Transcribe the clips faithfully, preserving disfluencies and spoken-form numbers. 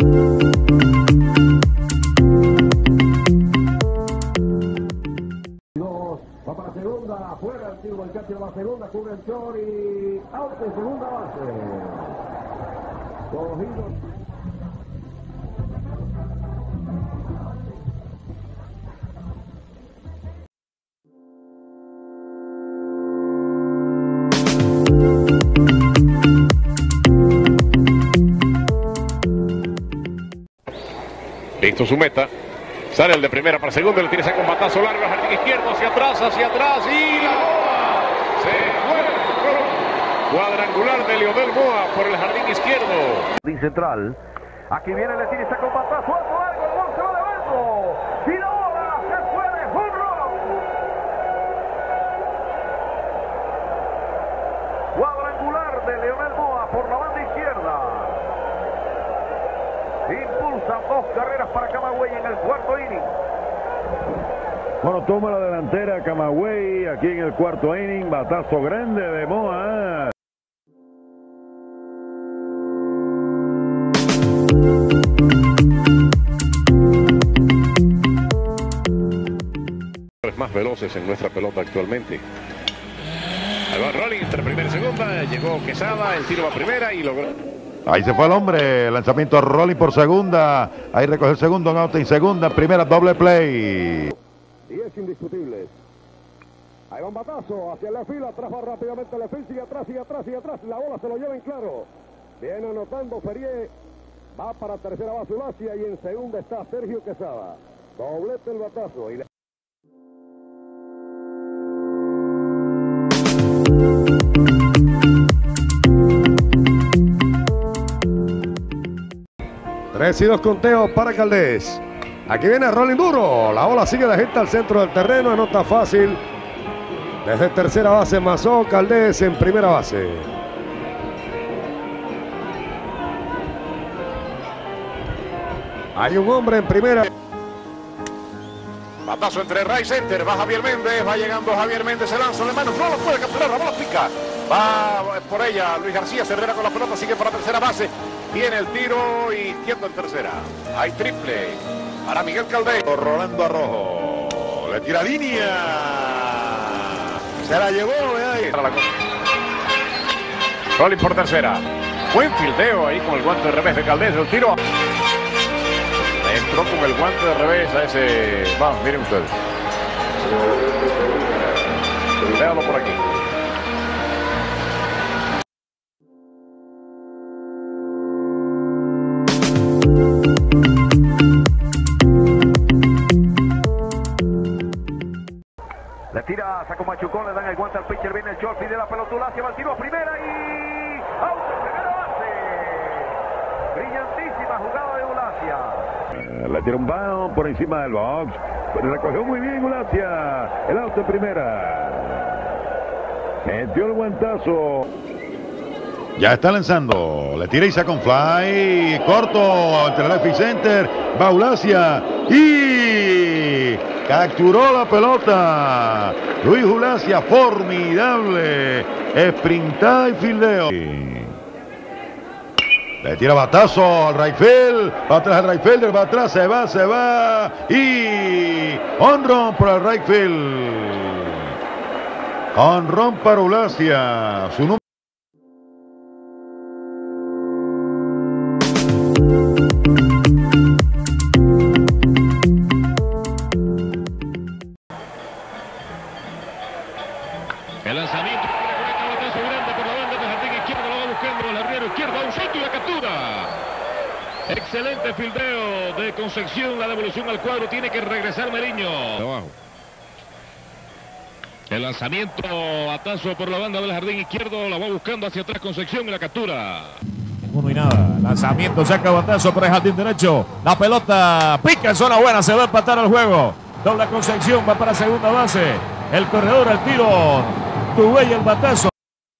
Va para segunda, afuera el tiro del catcher, va segunda, cubre el short y out de segunda base. Cogido. Listo su meta. Sale el de primera para segunda, le tira ese combatazo largo al jardín izquierdo, hacia atrás, hacia atrás, y la bola se fue. Cuadrangular de Leonel Moa por el jardín izquierdo. Jardín central. Aquí viene, le tira ese combatazo largo, el gol se va de adentro. Y la bola se fue de home run. Cuadrangular de Leonel Moa por la banda izquierda. Impulsan dos carreras para Camagüey en el cuarto inning. Bueno, toma la delantera Camagüey aquí en el cuarto inning. Batazo grande de Moa. Más veloces en nuestra pelota actualmente. Ahí va Rolling entre primera y segunda. Llegó Quesada, el tiro va a primera y logró. Ahí se fue el hombre, lanzamiento a Rolling por segunda, ahí recoge el segundo, out en segunda, primera, doble play. Y es indiscutible. Ahí va un batazo hacia la fila, atrás va rápidamente la fila, sigue atrás, sigue atrás, sigue atrás, la bola se lo lleva en claro. Viene anotando Ferrié, va para tercera base Ulacia y en segunda está Sergio Quesada. Doblete el batazo. Y le... Tres y dos conteos para Caldés. Aquí viene Rolling duro. La bola sigue de gente al centro del terreno. Anota fácil. Desde tercera base Mazó. Caldés en primera base. Hay un hombre en primera. Batazo entre right center, va Javier Méndez, va llegando Javier Méndez, se lanza de manos, no lo puede capturar, la bola pica. Va por ella Luis García, Cervera con la pelota, sigue para tercera base. Tiene el tiro y tiendo en tercera. Hay triple para Miguel Caldés. Rolando Arrojo, le tira línea. Se la llevó, eh. Rolling por tercera. Buen fildeo ahí con el guante de revés de Caldés, el tiro. Entró con el guante de revés a ese... Vamos, miren ustedes. Véanlo por aquí. Le tira, sacó Machucón, le dan el guante al pitcher, viene el short, pide la pelotula, hacia va el tiro a primera y... ¡out de primera base! Brillantísima jugada de Ulacia. Le tira un bound por encima del box. Recogió muy bien Ulacia. El out de primera. Metió el guantazo. Ya está lanzando. Le tira y saca un fly. Corto entre left y center. Va Ulacia. Y capturó la pelota. Luis Ulacia, formidable. Sprintada y fildeo. Le tira batazo al right field, va atrás el right fielder, va atrás, se va, se va, y honrón por el right field. Honrón para Ulacia, su número. El lanzamiento batazo grande por la banda del jardín izquierdo, lo va buscando el arriero izquierdo, a un salto y la captura. Excelente fildeo de Concepción, la devolución al cuadro, tiene que regresar Meriño. Abajo. El lanzamiento, batazo por la banda del jardín izquierdo, la va buscando hacia atrás Concepción y la captura. Uno y nada, lanzamiento, saca batazo por el jardín derecho, la pelota pica en zona buena, se va a empatar el juego. Dobla Concepción, va para segunda base, el corredor, el tiro, tuve y el batazo.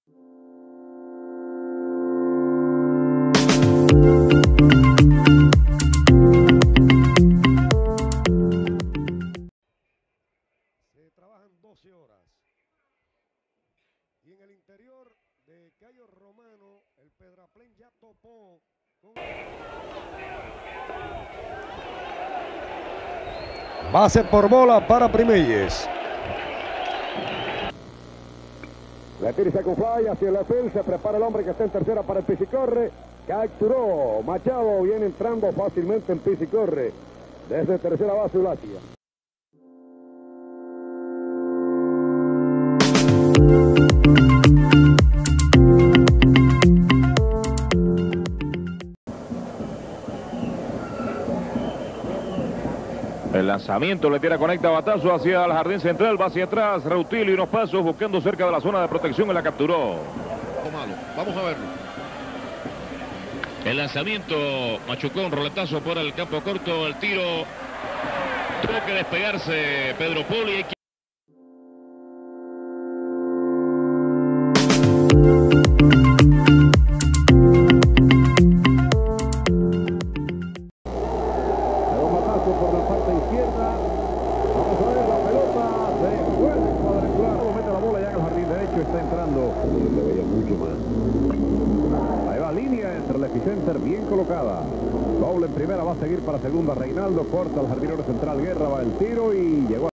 Se trabajan doce horas. Y en el interior de Cayo Romano, el Pedraplén ya topó con... Base por bola para Primeyes. Le tira y saca un fly hacia el field. Se prepara el hombre que está en tercera para el pisicorre. Capturó Machado. Viene entrando fácilmente en pisicorre. Desde tercera base Ulacia. El lanzamiento, le tira, conecta batazo hacia el jardín central, va hacia atrás, Reutilio y unos pasos buscando cerca de la zona de protección y la capturó. Malo. Vamos a verlo. El lanzamiento, machucó un roletazo por el campo corto, el tiro, tuvo que despegarse Pedro Poli. Por la parte izquierda, vamos a ver la pelota, se fue el cuadrangular, mete la bola ya en el jardín derecho, está entrando, se veía mucho más. Ahí va línea entre el epicenter, bien colocada, doble en primera, va a seguir para segunda Reinaldo, corta el jardinero central Guerra, va el tiro y llegó a